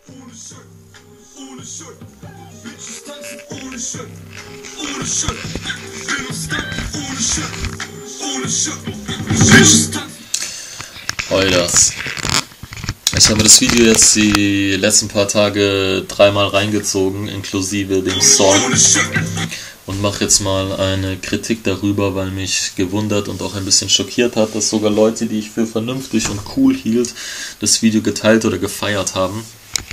Ohne Shirt, ohne Shirt. Bitches tanzen ohne Shirt, ohne Shirt. Bin am Stunt ohne Shirt, ohne Shirt. Bitches tanzen. Hol das. Ich habe das Video jetzt die letzten paar Tage 3-mal reingezogen, inklusive dem Song. Und mache jetzt mal eine Kritik darüber, weil mich gewundert und auch ein bisschen schockiert hat, dass sogar Leute, die ich für vernünftig und cool hielt, das Video geteilt oder gefeiert haben.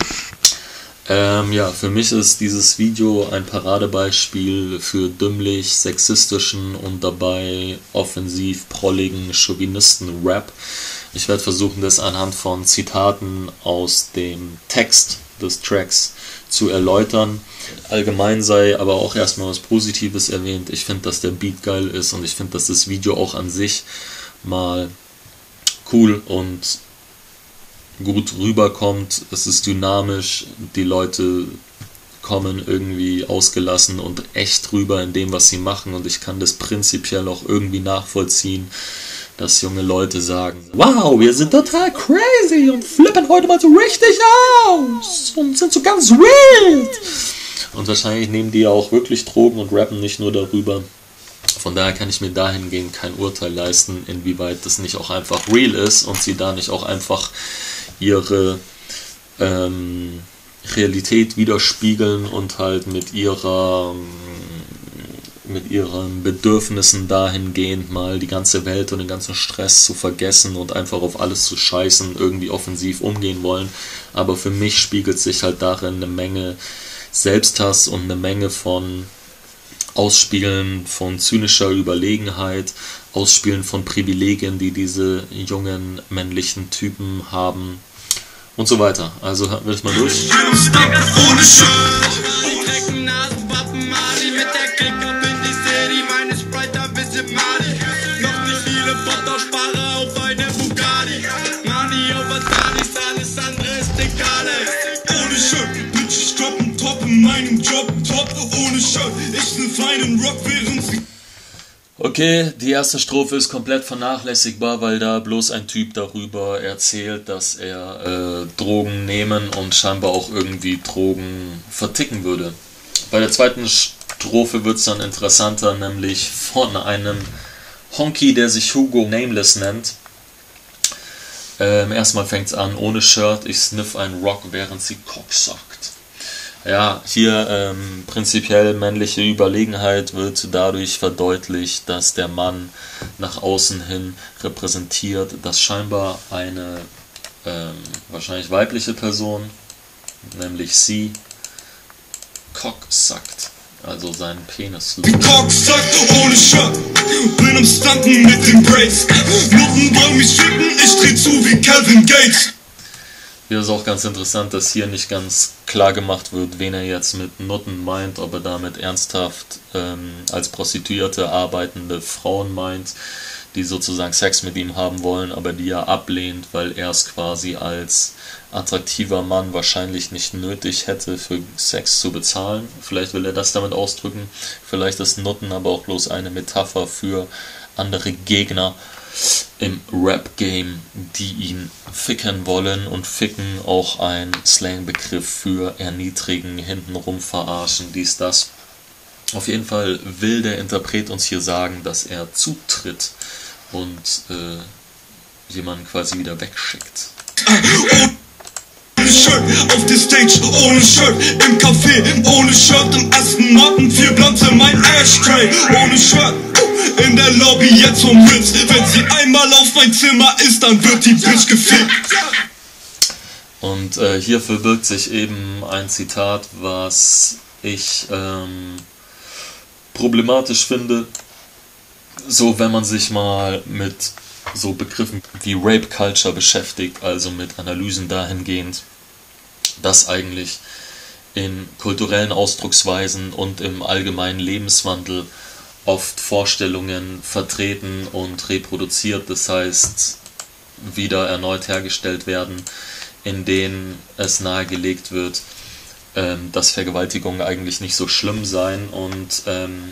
Ja, für mich ist dieses Video ein Paradebeispiel für dümmlich, sexistischen und dabei offensiv prolligen Chauvinisten-Rap. Ich werde versuchen, das anhand von Zitaten aus dem Text des Tracks zu erläutern. Allgemein sei aber auch erstmal was Positives erwähnt. Ich finde, dass der Beat geil ist und ich finde, dass das Video auch an sich mal cool und gut rüberkommt. Es ist dynamisch, die Leute kommen irgendwie ausgelassen und echt rüber in dem, was sie machen, und ich kann das prinzipiell auch irgendwie nachvollziehen, dass junge Leute sagen, wow, wir sind total crazy und flippen heute mal so richtig aus und sind so ganz wild. Und wahrscheinlich nehmen die ja auch wirklich Drogen und rappen nicht nur darüber. Von daher kann ich mir dahingehend kein Urteil leisten, inwieweit das nicht auch einfach real ist und sie da nicht auch einfach ihre Realität widerspiegeln und halt mit ihren Bedürfnissen dahingehend mal die ganze Welt und den ganzen Stress zu vergessen und einfach auf alles zu scheißen, irgendwie offensiv umgehen wollen. Aber für mich spiegelt sich halt darin eine Menge Selbsthass und eine Menge von Ausspielen von zynischer Überlegenheit, Ausspielen von Privilegien, die diese jungen männlichen Typen haben und so weiter. Also hören wir das mal durch. Okay, die erste Strophe ist komplett vernachlässigbar, weil da bloß ein Typ darüber erzählt, dass er Drogen nehmen und scheinbar auch irgendwie Drogen verticken würde. Bei der zweiten Strophe wird es dann interessanter, nämlich von einem Honky, der sich Hugo Nameless nennt. Erstmal fängt es an, ohne Shirt, ich sniff einen Rock, während sie Cock sagt. Ja, hier prinzipiell männliche Überlegenheit wird dadurch verdeutlicht, dass der Mann nach außen hin repräsentiert, dass scheinbar eine wahrscheinlich weibliche Person, nämlich sie, Cock sagt, also seinen Penis. Cock sagt ohne Shirt, bin am Stunten mit dem Brace, Nutten wollen mich ficken, ich dreh zu wie Kevin Gates. Hier ist auch ganz interessant, dass hier nicht ganz klar gemacht wird, wen er jetzt mit Nutten meint, ob er damit ernsthaft als Prostituierte arbeitende Frauen meint, die sozusagen Sex mit ihm haben wollen, aber die er ablehnt, weil er es quasi als attraktiver Mann wahrscheinlich nicht nötig hätte, für Sex zu bezahlen. Vielleicht will er das damit ausdrücken, vielleicht ist Nutten aber auch bloß eine Metapher für andere Gegner im Rap-Game, die ihn ficken wollen, und ficken auch ein Slang-Begriff für erniedrigen, hintenrum verarschen, dies, das. Auf jeden Fall will der Interpret uns hier sagen, dass er zutritt und jemanden quasi wieder wegschickt. Ohne Shirt auf der Stage, ohne Shirt im Café, ohne Shirt im Aston Martin, 4 Blunts in mein Ashtray, ohne Shirt in der Lobby jetzt vom Ritz. Wenn sie einmal auf mein Zimmer ist, dann wird die Bitch gefickt. Und hier verbirgt sich eben ein Zitat, was ich problematisch finde. So, wenn man sich mal mit so Begriffen wie Rape Culture beschäftigt, also mit Analysen dahingehend, dass eigentlich in kulturellen Ausdrucksweisen und im allgemeinen Lebenswandel oft Vorstellungen vertreten und reproduziert, das heißt wieder erneut hergestellt werden, in denen es nahegelegt wird, dass Vergewaltigungen eigentlich nicht so schlimm seien, und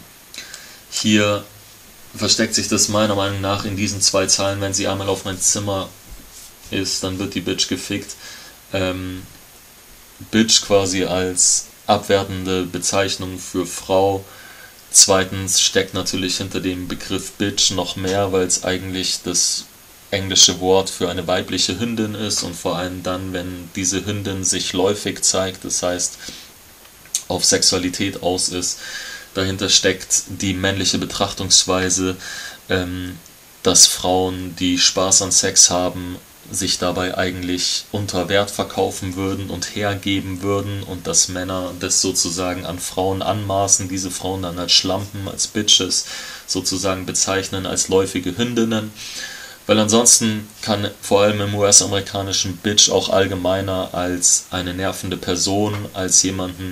hier versteckt sich das meiner Meinung nach in diesen 2 Zeilen: wenn sie einmal auf mein Zimmer ist, dann wird die Bitch gefickt. Bitch quasi als abwertende Bezeichnung für Frau. Zweitens steckt natürlich hinter dem Begriff Bitch noch mehr, weil es eigentlich das englische Wort für eine weibliche Hündin ist und vor allem dann, wenn diese Hündin sich läufig zeigt, das heißt auf Sexualität aus ist. Dahinter steckt die männliche Betrachtungsweise, dass Frauen, die Spaß an Sex haben, sich dabei eigentlich unter Wert verkaufen würden und hergeben würden und dass Männer das sozusagen an Frauen anmaßen, diese Frauen dann als Schlampen, als Bitches sozusagen bezeichnen, als läufige Hündinnen. Weil ansonsten kann vor allem im US-amerikanischen Bitch auch allgemeiner als eine nervende Person, als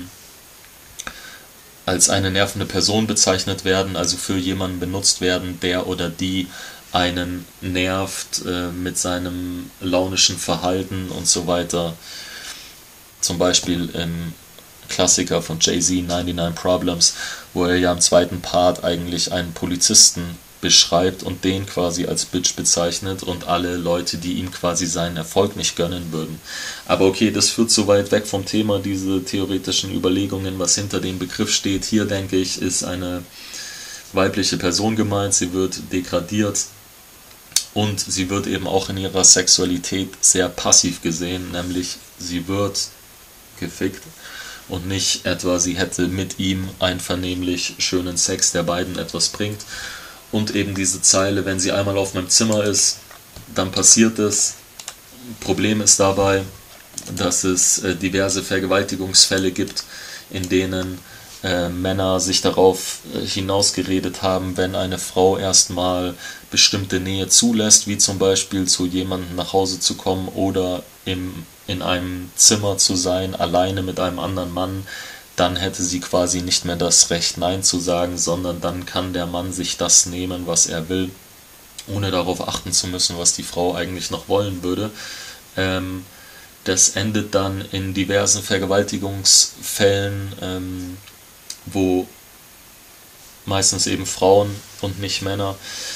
eine nervende Person bezeichnet werden, also für jemanden benutzt werden, der oder die einen nervt mit seinem launischen Verhalten und so weiter. Zum Beispiel im Klassiker von Jay-Z, 99 Problems, wo er ja im zweiten Part eigentlich einen Polizisten beschreibt und den quasi als Bitch bezeichnet und alle Leute, die ihm quasi seinen Erfolg nicht gönnen würden. Aber okay, das führt so weit weg vom Thema, diese theoretischen Überlegungen, was hinter dem Begriff steht. Hier, denke ich, ist eine weibliche Person gemeint, sie wird degradiert und sie wird eben auch in ihrer Sexualität sehr passiv gesehen, nämlich sie wird gefickt und nicht etwa sie hätte mit ihm einvernehmlich schönen Sex, der beiden etwas bringt. Und eben diese Zeile, wenn sie einmal auf meinem Zimmer ist, dann passiert es. Problem ist dabei, dass es diverse Vergewaltigungsfälle gibt, in denen Männer sich darauf hinausgeredet haben, wenn eine Frau erstmal bestimmte Nähe zulässt, wie zum Beispiel zu jemandem nach Hause zu kommen oder in einem Zimmer zu sein, alleine mit einem anderen Mann, dann hätte sie quasi nicht mehr das Recht, Nein zu sagen, sondern dann kann der Mann sich das nehmen, was er will, ohne darauf achten zu müssen, was die Frau eigentlich noch wollen würde. Das endet dann in diversen Vergewaltigungsfällen, wo meistens eben Frauen und nicht Männer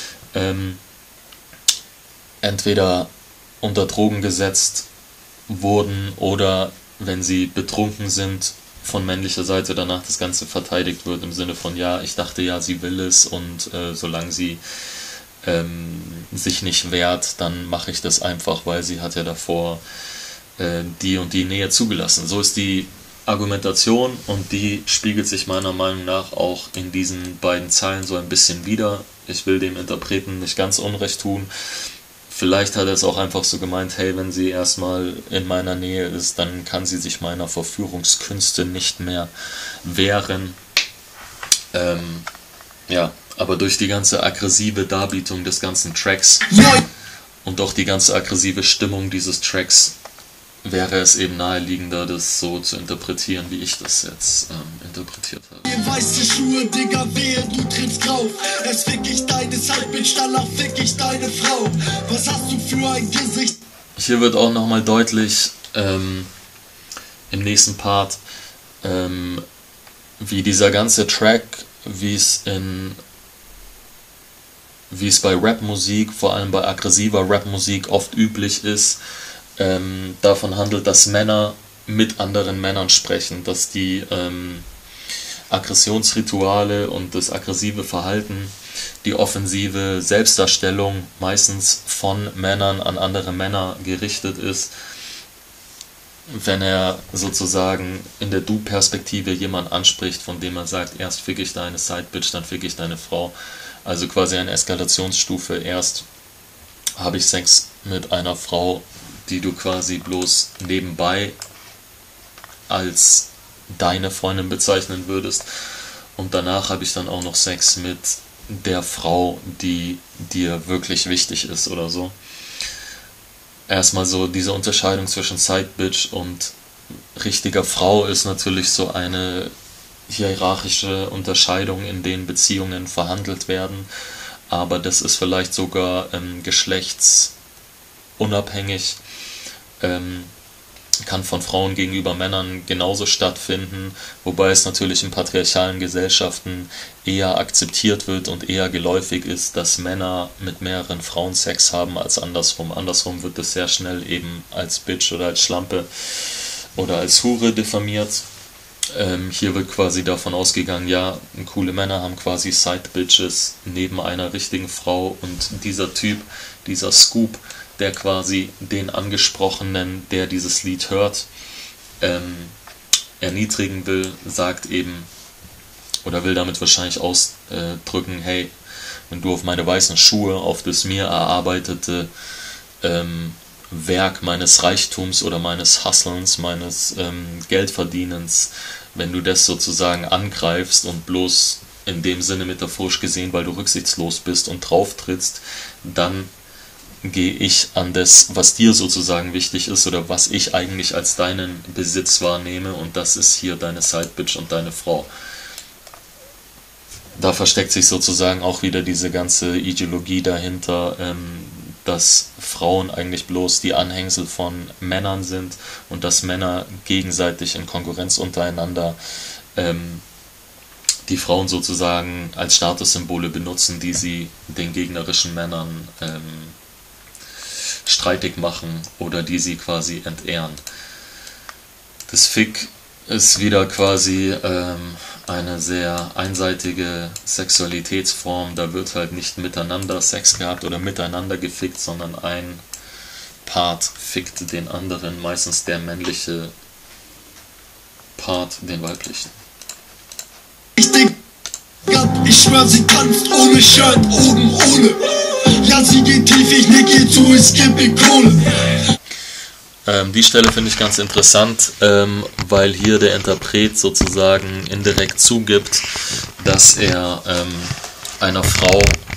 entweder unter Drogen gesetzt wurden oder wenn sie betrunken sind, von männlicher Seite danach das Ganze verteidigt wird im Sinne von, ja, ich dachte ja, sie will es und solange sie sich nicht wehrt, dann mache ich das einfach, weil sie hat ja davor die und die Nähe zugelassen. So ist die Argumentation und die spiegelt sich meiner Meinung nach auch in diesen beiden Zeilen so ein bisschen wider. Ich will dem Interpreten nicht ganz Unrecht tun. Vielleicht hat er es auch einfach so gemeint, hey, wenn sie erstmal in meiner Nähe ist, dann kann sie sich meiner Verführungskünste nicht mehr wehren. Ja, aber durch die ganze aggressive Darbietung des ganzen Tracks und auch die ganze aggressive Stimmung dieses Tracks wäre es eben naheliegender, das so zu interpretieren, wie ich das jetzt interpretiert habe. Weiße Schuhe, Digga, wehe, du trittst drauf. Erst fick ich deine Sidebitch, danach fick ich deine Frau. Was hast du für ein Gesicht? Hier wird auch nochmal deutlich im nächsten Part, wie dieser ganze Track, wie es bei Rapmusik, vor allem bei aggressiver Rapmusik oft üblich ist, davon handelt, dass Männer mit anderen Männern sprechen, dass die Aggressionsrituale und das aggressive Verhalten, die offensive Selbstdarstellung meistens von Männern an andere Männer gerichtet ist. Wenn er sozusagen in der Du-Perspektive jemanden anspricht, von dem er sagt, erst fick ich deine Sidebitch, dann fick ich deine Frau. Also quasi eine Eskalationsstufe. Erst habe ich Sex mit einer Frau, die du quasi bloß nebenbei als deine Freundin bezeichnen würdest. Und danach habe ich dann auch noch Sex mit der Frau, die dir wirklich wichtig ist oder so. Erstmal so diese Unterscheidung zwischen Sidebitch und richtiger Frau ist natürlich so eine hierarchische Unterscheidung, in denen Beziehungen verhandelt werden. Aber das ist vielleicht sogar geschlechtsunabhängig. Kann von Frauen gegenüber Männern genauso stattfinden, wobei es natürlich in patriarchalen Gesellschaften eher akzeptiert wird und eher geläufig ist, dass Männer mit mehreren Frauen Sex haben als andersrum. Andersrum wird es sehr schnell eben als Bitch oder als Schlampe oder als Hure diffamiert. Hier wird quasi davon ausgegangen, ja, coole Männer haben quasi Side-Bitches neben einer richtigen Frau, und dieser Typ, dieser Scoop, der quasi den Angesprochenen, der dieses Lied hört, erniedrigen will, sagt eben, oder will damit wahrscheinlich ausdrücken, hey, wenn du auf meine weißen Schuhe, auf das mir erarbeitete Werk meines Reichtums oder meines Hustlens, meines Geldverdienens, wenn du das sozusagen angreifst und bloß in dem Sinne metaphorisch gesehen, weil du rücksichtslos bist und drauf trittst, dann gehe ich an das, was dir sozusagen wichtig ist oder was ich eigentlich als deinen Besitz wahrnehme, und das ist hier deine Sidebitch und deine Frau. Da versteckt sich sozusagen auch wieder diese ganze Ideologie dahinter, dass Frauen eigentlich bloß die Anhängsel von Männern sind und dass Männer gegenseitig in Konkurrenz untereinander die Frauen sozusagen als Statussymbole benutzen, die sie den gegnerischen Männern streitig machen oder die sie quasi entehren. Das Fick ist wieder quasi eine sehr einseitige Sexualitätsform. Da wird halt nicht miteinander Sex gehabt oder miteinander gefickt, sondern ein Part fickt den anderen, meistens der männliche Part den weiblichen. Ich schwör, sie tanzt ohne Shirt, oben ohne. Ja, sie geht tief, ich nick ihr zu, es gibt Kohle. Die Stelle finde ich ganz interessant, weil hier der Interpret sozusagen indirekt zugibt, dass er einer Frau,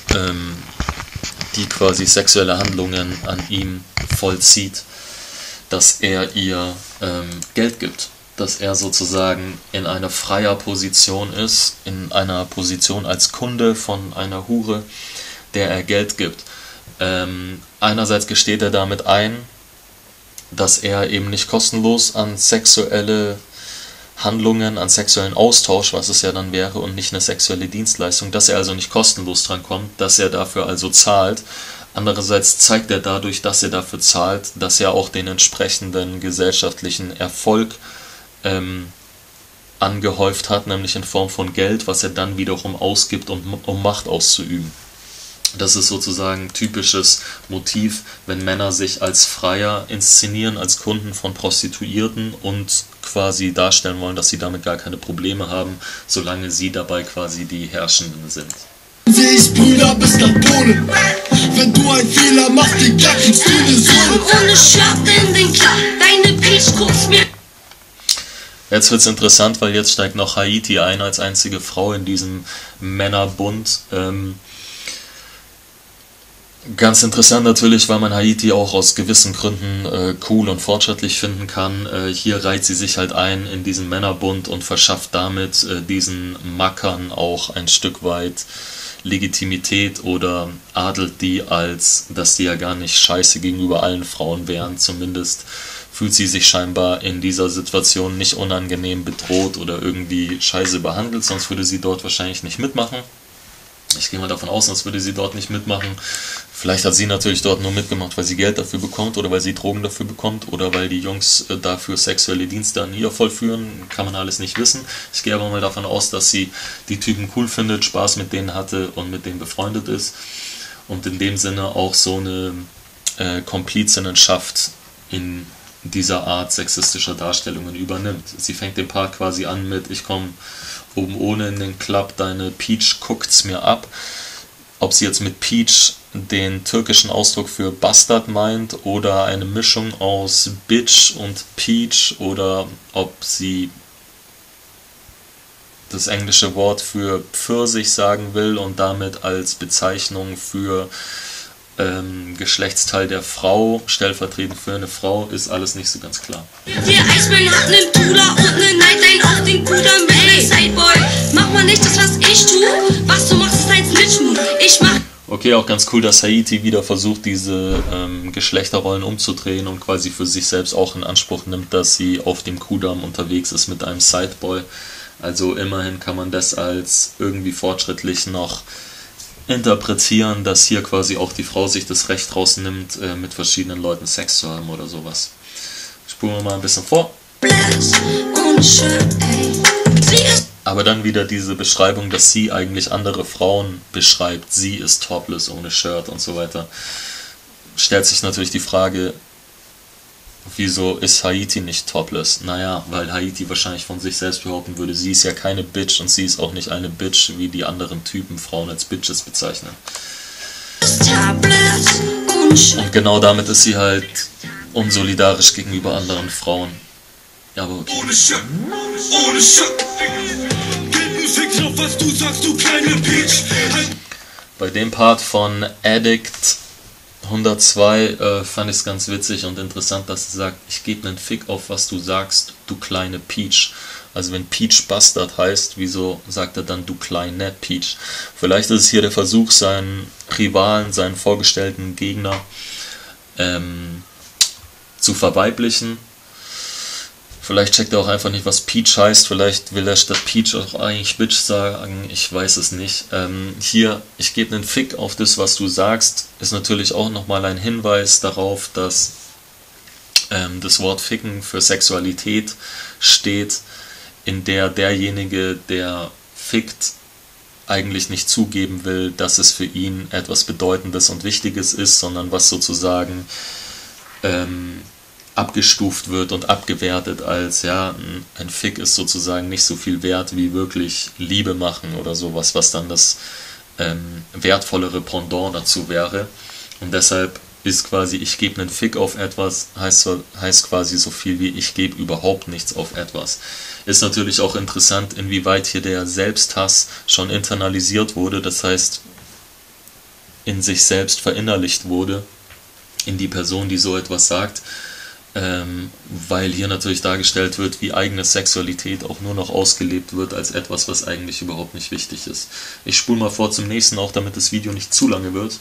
die quasi sexuelle Handlungen an ihm vollzieht, dass er ihr Geld gibt. Dass er sozusagen in einer freier Position ist, in einer Position als Kunde von einer Hure, der er Geld gibt. Einerseits gesteht er damit ein, dass er eben nicht kostenlos an sexuelle Handlungen, an sexuellen Austausch, was es ja dann wäre, und nicht eine sexuelle Dienstleistung, dass er also nicht kostenlos dran kommt, dass er dafür also zahlt. Andererseits zeigt er dadurch, dass er dafür zahlt, dass er auch den entsprechenden gesellschaftlichen Erfolg angehäuft hat, nämlich in Form von Geld, was er dann wiederum ausgibt, um Macht auszuüben. Das ist sozusagen ein typisches Motiv, wenn Männer sich als Freier inszenieren, als Kunden von Prostituierten und quasi darstellen wollen, dass sie damit gar keine Probleme haben, solange sie dabei quasi die Herrschenden sind. Seh ich Brüder bis nach Polen. Wenn du einen Fehler machst, den kriegst du eine Sohle. Ohne Shirt in den Club, deine Peach guckst mir. Jetzt wird es interessant, weil jetzt steigt noch Haiti ein als einzige Frau in diesem Männerbund. Ganz interessant natürlich, weil man Haiti auch aus gewissen Gründen cool und fortschrittlich finden kann. Hier reiht sie sich halt ein in diesen Männerbund und verschafft damit diesen Mackern auch ein Stück weit Legitimität oder adelt die als, dass die ja gar nicht scheiße gegenüber allen Frauen wären. Zumindest fühlt sie sich scheinbar in dieser Situation nicht unangenehm bedroht oder irgendwie scheiße behandelt, sonst würde sie dort wahrscheinlich nicht mitmachen. Ich gehe mal davon aus, sonst würde sie dort nicht mitmachen. Vielleicht hat sie natürlich dort nur mitgemacht, weil sie Geld dafür bekommt oder weil sie Drogen dafür bekommt oder weil die Jungs dafür sexuelle Dienste an ihr vollführen. Kann man alles nicht wissen. Ich gehe aber mal davon aus, dass sie die Typen cool findet, Spaß mit denen hatte und mit denen befreundet ist und in dem Sinne auch so eine Komplizinnenschaft in dieser Art sexistischer Darstellungen übernimmt. Sie fängt den Part quasi an mit: Ich komme oben ohne in den Club, deine Peach guckt's mir ab. Ob sie jetzt mit Peach den türkischen Ausdruck für Bastard meint oder eine Mischung aus Bitch und Peach oder ob sie das englische Wort für Pfirsich sagen will und damit als Bezeichnung für Geschlechtsteil der Frau, stellvertretend für eine Frau, ist alles nicht so ganz klar. Der Eismann hat nen Tuder und nen Nightline auf den Kuder mit nem Sideboy. Mach mal nicht das, was ich tu, was du machst, ist ein Snitch-Move. Ich mach... Okay, auch ganz cool, dass Haiti wieder versucht, diese Geschlechterrollen umzudrehen und quasi für sich selbst auch in Anspruch nimmt, dass sie auf dem Kudamm unterwegs ist mit einem Sideboy. Also immerhin kann man das als irgendwie fortschrittlich noch interpretieren, dass hier quasi auch die Frau sich das Recht rausnimmt, mit verschiedenen Leuten Sex zu haben oder sowas. Spulen wir mal ein bisschen vor. Aber dann wieder diese Beschreibung, dass sie eigentlich andere Frauen beschreibt. Sie ist topless, ohne Shirt und so weiter. Stellt sich natürlich die Frage, wieso ist Haiti nicht topless? Naja, weil Haiti wahrscheinlich von sich selbst behaupten würde, sie ist ja keine Bitch und sie ist auch nicht eine Bitch, wie die anderen Typen Frauen als Bitches bezeichnen. Und genau damit ist sie halt unsolidarisch gegenüber anderen Frauen. Ja, aber okay. Ohne Schock, ohne Schock. Gib einen Fick drauf, was du sagst, du kleine Peach. Bei dem Part von Addict 102 fand ich es ganz witzig und interessant, dass er sagt, ich gebe einen Fick auf, was du sagst, du kleine Peach. Also wenn Peach Bastard heißt, wieso sagt er dann du kleine Peach? Vielleicht ist es hier der Versuch, seinen Rivalen, seinen vorgestellten Gegner zu verweiblichen. Vielleicht checkt er auch einfach nicht, was Peach heißt. Vielleicht will er statt Peach auch eigentlich Bitch sagen. Ich weiß es nicht. Hier, ich gebe einen Fick auf das, was du sagst, ist natürlich auch nochmal ein Hinweis darauf, dass das Wort Ficken für Sexualität steht, in der derjenige, der fickt, eigentlich nicht zugeben will, dass es für ihn etwas Bedeutendes und Wichtiges ist, sondern was sozusagen abgestuft wird und abgewertet als, ja, ein Fick ist sozusagen nicht so viel wert wie wirklich Liebe machen oder sowas, was dann das wertvollere Pendant dazu wäre. Und deshalb ist quasi, ich gebe einen Fick auf etwas, heißt quasi so viel wie ich gebe überhaupt nichts auf etwas. Ist natürlich auch interessant, inwieweit hier der Selbsthass schon internalisiert wurde, das heißt in sich selbst verinnerlicht wurde, in die Person, die so etwas sagt, weil hier natürlich dargestellt wird, wie eigene Sexualität auch nur noch ausgelebt wird als etwas, was eigentlich überhaupt nicht wichtig ist. Ich spule mal vor zum nächsten, auch damit das Video nicht zu lange wird.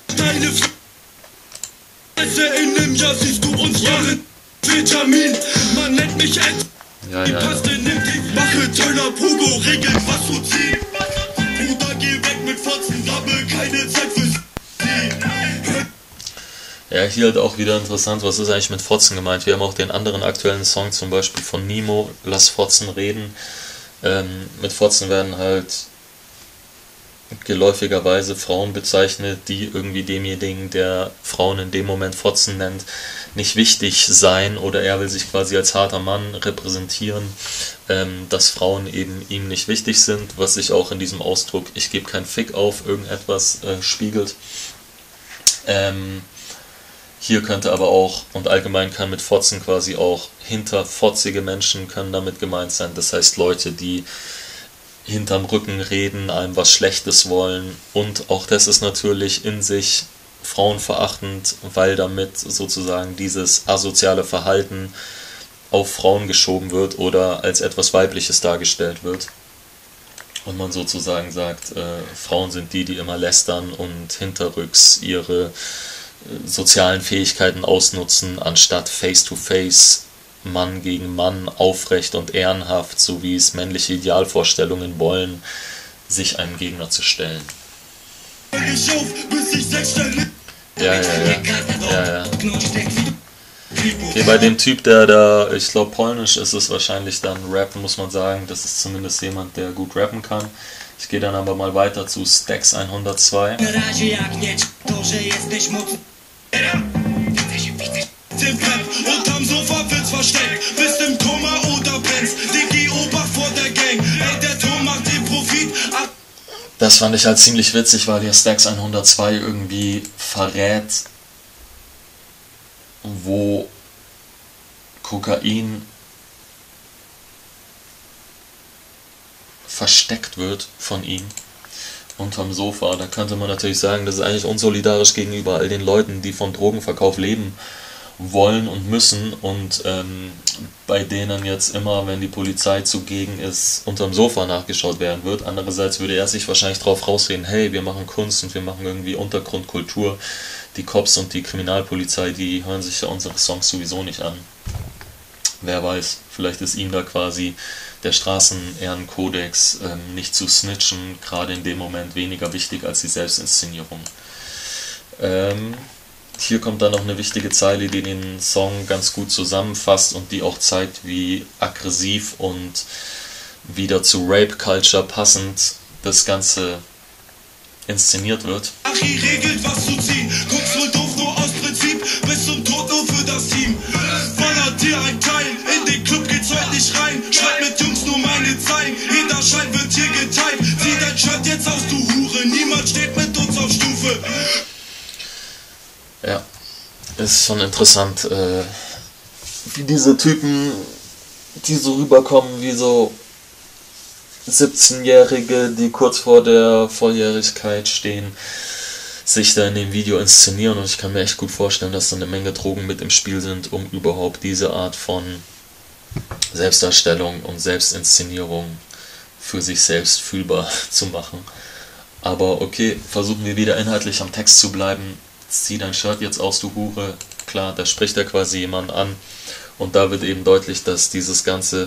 In dem Jahr siehst du uns Jahre Vitamin, man nennt mich ein Ja. Die Paste nimmt die Wache, Turner, Pugo, regelt was du ziehst. Bruder, geh weg mit Fotzen, Double, keine Zeit für sie. Ja, hier halt auch wieder interessant, was ist eigentlich mit Fotzen gemeint? Wir haben auch den anderen aktuellen Song, zum Beispiel von Nemo, Lass Fotzen reden. Mit Fotzen werden halt geläufigerweise Frauen bezeichnet, die irgendwie demjenigen, der Frauen in dem Moment Fotzen nennt, nicht wichtig sein, oder er will sich quasi als harter Mann repräsentieren, dass Frauen eben ihm nicht wichtig sind, was sich auch in diesem Ausdruck ich gebe keinen Fick auf irgendetwas spiegelt. Hier könnte aber auch, und allgemein kann mit Fotzen quasi auch hinterfotzige Menschen können damit gemeint sein, das heißt Leute, die hinterm Rücken reden, einem was Schlechtes wollen, und auch das ist natürlich in sich frauenverachtend, weil damit sozusagen dieses asoziale Verhalten auf Frauen geschoben wird oder als etwas Weibliches dargestellt wird. Und man sozusagen sagt, Frauen sind die immer lästern und hinterrücks ihre sozialen Fähigkeiten ausnutzen, anstatt face-to-face, Mann gegen Mann, aufrecht und ehrenhaft, so wie es männliche Idealvorstellungen wollen, sich einem Gegner zu stellen. Ja. Okay, bei dem Typ, der da, ich glaube polnisch ist es wahrscheinlich dann rappen, muss man sagen, das ist zumindest jemand, der gut rappen kann. Ich gehe dann aber mal weiter zu Stax 102. Unterm Sofa willst versteckt, bist im Koma oder brennst, Diggi Ober vor der Gang, ey der Turm macht den Profit ab. Das fand ich halt ziemlich witzig, weil der Stax 102 irgendwie verrät, wo Kokain versteckt wird von ihm unterm Sofa. Da könnte man natürlich sagen, das ist eigentlich unsolidarisch gegenüber all den Leuten, die vom Drogenverkauf leben wollen und müssen und bei denen jetzt immer, wenn die Polizei zugegen ist, unterm Sofa nachgeschaut werden wird. Andererseits würde er sich wahrscheinlich drauf rausreden, hey, wir machen Kunst und wir machen irgendwie Untergrundkultur. Die Cops und die Kriminalpolizei, die hören sich ja unsere Songs sowieso nicht an. Wer weiß, vielleicht ist ihm da quasi der Straßenehrenkodex nicht zu snitchen, gerade in dem Moment weniger wichtig als die Selbstinszenierung. hier kommt dann noch eine wichtige Zeile, die den Song ganz gut zusammenfasst und die auch zeigt, wie aggressiv und wieder zu Rape-Culture passend das Ganze inszeniert wird. Achi regelt, was zu ziehen. Guckst wohl doof nur aus Prinzip. Bis zum Tod nur für das Team. Ballert dir ein Teil. In den Club geht's heute nicht rein. Schreib mit Jungs nur meine Zeilen. Jeder Schein wird hier geteilt. Zieh dein Shirt jetzt aus, du Hure. Niemand steht mit uns auf Stufe. Ja, ist schon interessant, wie diese Typen, die so rüberkommen wie so 17-Jährige, die kurz vor der Volljährigkeit stehen, sich da in dem Video inszenieren. Und ich kann mir echt gut vorstellen, dass da eine Menge Drogen mit im Spiel sind, um überhaupt diese Art von Selbstdarstellung und Selbstinszenierung für sich selbst fühlbar zu machen. Aber okay, versuchen wir wieder inhaltlich am Text zu bleiben. Zieh dein Shirt jetzt aus, du Hure. Klar, da spricht er quasi jemanden an. Und da wird eben deutlich, dass dieses Ganze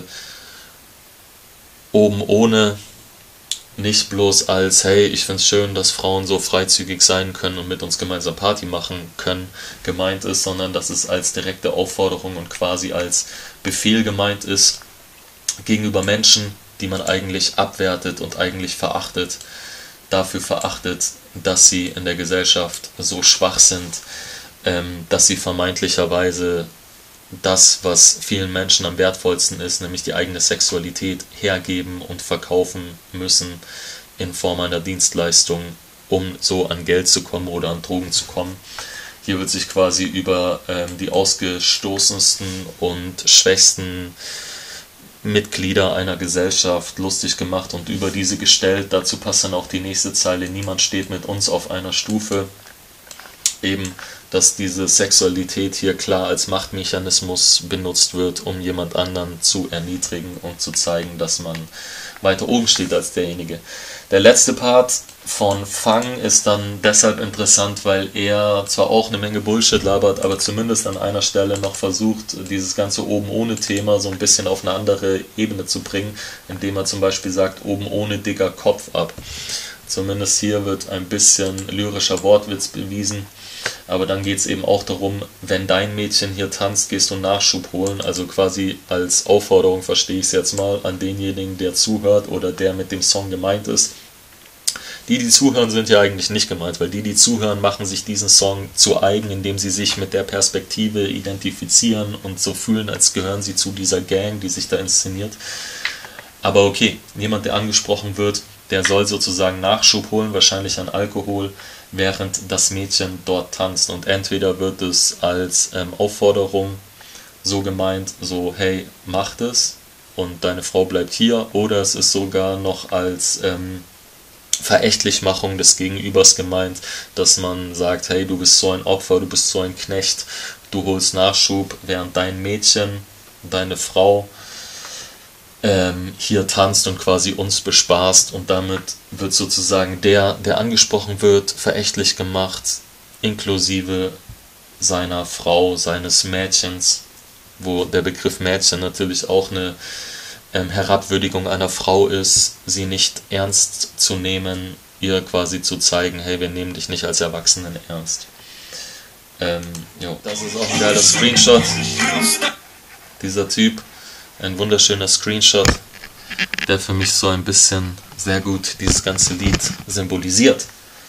oben ohne nicht bloß als, hey, ich find's schön, dass Frauen so freizügig sein können und mit uns gemeinsam Party machen können, gemeint ist, sondern dass es als direkte Aufforderung und quasi als Befehl gemeint ist gegenüber Menschen, die man eigentlich abwertet und eigentlich verachtet, dafür verachtet, dass sie in der Gesellschaft so schwach sind, dass sie vermeintlicherweise das, was vielen Menschen am wertvollsten ist, nämlich die eigene Sexualität, hergeben und verkaufen müssen in Form einer Dienstleistung, um so an Geld zu kommen oder an Drogen zu kommen. Hier wird sich quasi über die ausgestoßensten und schwächsten Mitglieder einer Gesellschaft lustig gemacht und über diese gestellt. Dazu passt dann auch die nächste Zeile: Niemand steht mit uns auf einer Stufe. Eben, dass diese Sexualität hier klar als Machtmechanismus benutzt wird, um jemand anderen zu erniedrigen und zu zeigen, dass man weiter oben steht als derjenige. Der letzte Part von Fang ist dann deshalb interessant, weil er zwar auch eine Menge Bullshit labert, aber zumindest an einer Stelle noch versucht, dieses ganze oben ohne Thema so ein bisschen auf eine andere Ebene zu bringen, indem er zum Beispiel sagt, oben ohne dicker Kopf ab. Zumindest hier wird ein bisschen lyrischer Wortwitz bewiesen. Aber dann geht es eben auch darum, wenn dein Mädchen hier tanzt, gehst du Nachschub holen. Also quasi als Aufforderung, verstehe ich es jetzt mal, an denjenigen, der zuhört oder der mit dem Song gemeint ist. Die zuhören, sind ja eigentlich nicht gemeint, weil die zuhören, machen sich diesen Song zu eigen, indem sie sich mit der Perspektive identifizieren und so fühlen, als gehören sie zu dieser Gang, die sich da inszeniert. Aber okay, jemand, der angesprochen wird, der soll sozusagen Nachschub holen, wahrscheinlich an Alkohol, während das Mädchen dort tanzt. Und entweder wird es als Aufforderung so gemeint, so hey, mach das und deine Frau bleibt hier, oder es ist sogar noch als Verächtlichmachung des Gegenübers gemeint, dass man sagt, hey, du bist so ein Opfer, du bist so ein Knecht, du holst Nachschub, während dein Mädchen, deine Frau hier tanzt und quasi uns bespaßt, und damit wird sozusagen der angesprochen wird, verächtlich gemacht, inklusive seiner Frau, seines Mädchens, wo der Begriff Mädchen natürlich auch eine Herabwürdigung einer Frau ist, sie nicht ernst zu nehmen, ihr quasi zu zeigen, hey, wir nehmen dich nicht als Erwachsenen ernst. Das ist auch ein geiler Screenshot. Dieser Typ. Ein wunderschöner Screenshot, der für mich so ein bisschen sehr gut dieses ganze Lied symbolisiert.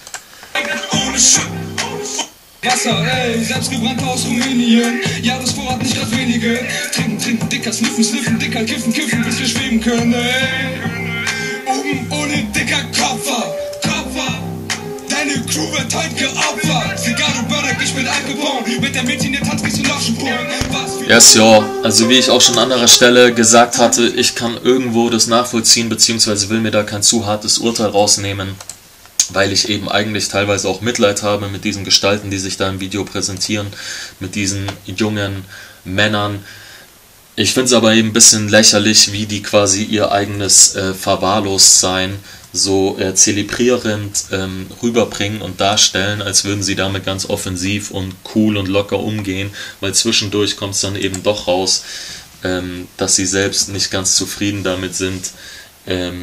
Wasser, ey, selbstgebrannt aus Rumänien. Jahresvorrat nicht als wenige. Trinken, dicker, sniffen, dicker, kiffen, bis wir schweben können, ey. Oben ohne dicker Kopfer. Deine Crew wird heute geopfert. Zigarre, Burger, ich bin abgebaut. Mit der Mädchen, der tanzt, gehst du nachschuppern. Yes, ja, also wie ich auch schon an anderer Stelle gesagt hatte, ich kann irgendwo das nachvollziehen, beziehungsweise will mir da kein zu hartes Urteil rausnehmen, weil ich eben eigentlich teilweise auch Mitleid habe mit diesen Gestalten, die sich da im Video präsentieren, mit diesen jungen Männern. Ich finde es aber eben ein bisschen lächerlich, wie die quasi ihr eigenes Verwahrlostsein so zelebrierend rüberbringen und darstellen, als würden sie damit ganz offensiv und cool und locker umgehen, weil zwischendurch kommt es dann eben doch raus, dass sie selbst nicht ganz zufrieden damit sind,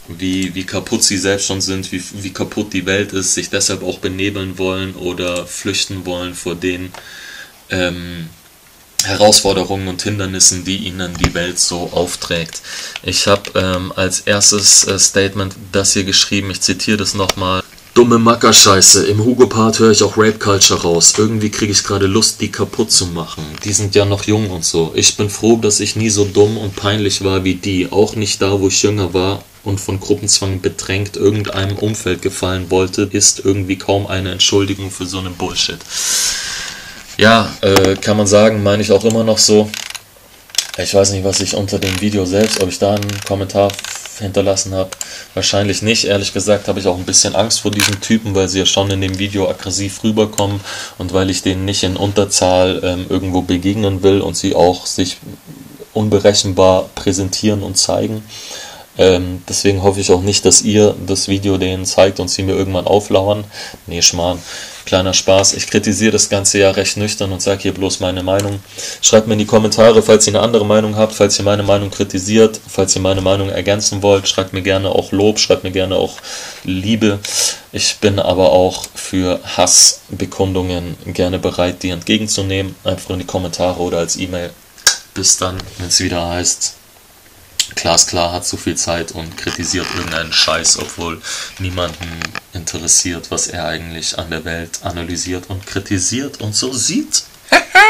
wie kaputt sie selbst schon sind, wie kaputt die Welt ist, sich deshalb auch benebeln wollen oder flüchten wollen vor den Herausforderungen und Hindernissen, die ihnen die Welt so aufträgt. Ich habe als erstes Statement das hier geschrieben, ich zitiere das nochmal. Dumme Mackerscheiße, im Hugo-Part höre ich auch Rape-Culture raus. Irgendwie kriege ich gerade Lust, die kaputt zu machen. Die sind ja noch jung und so. Ich bin froh, dass ich nie so dumm und peinlich war wie die. Auch nicht da, wo ich jünger war und von Gruppenzwang bedrängt irgendeinem Umfeld gefallen wollte, ist irgendwie kaum eine Entschuldigung für so einen Bullshit. Ja, kann man sagen, meine ich auch immer noch so. Ich weiß nicht, was ich unter dem Video selbst, ob ich da einen Kommentar hinterlassen habe. Wahrscheinlich nicht. Ehrlich gesagt habe ich auch ein bisschen Angst vor diesen Typen, weil sie ja schon in dem Video aggressiv rüberkommen und weil ich denen nicht in Unterzahl irgendwo begegnen will und sie auch sich unberechenbar präsentieren und zeigen. Deswegen hoffe ich auch nicht, dass ihr das Video denen zeigt und sie mir irgendwann auflauern. Nee, Schmarrn. Kleiner Spaß. Ich kritisiere das Ganze ja recht nüchtern und sage hier bloß meine Meinung. Schreibt mir in die Kommentare, falls ihr eine andere Meinung habt, falls ihr meine Meinung kritisiert, falls ihr meine Meinung ergänzen wollt. Schreibt mir gerne auch Lob, schreibt mir gerne auch Liebe. Ich bin aber auch für Hassbekundungen gerne bereit, die entgegenzunehmen. Einfach in die Kommentare oder als E-Mail. Bis dann, wenn es wieder heißt, Glasklar hat zu viel Zeit und kritisiert irgendeinen Scheiß, obwohl niemanden interessiert, was er eigentlich an der Welt analysiert und kritisiert und so sieht.